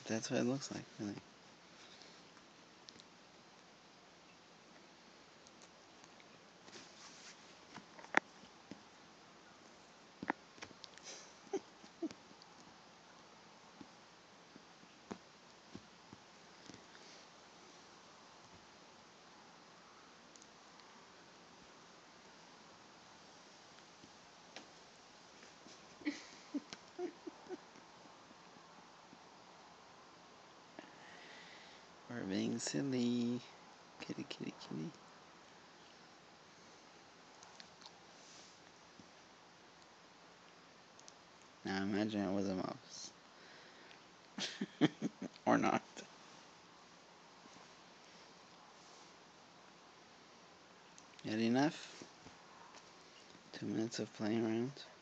That's what it looks like, really. We're being silly. Kitty, kitty, kitty. Now imagine it was a mouse. Or not. Yet enough? 2 minutes of playing around.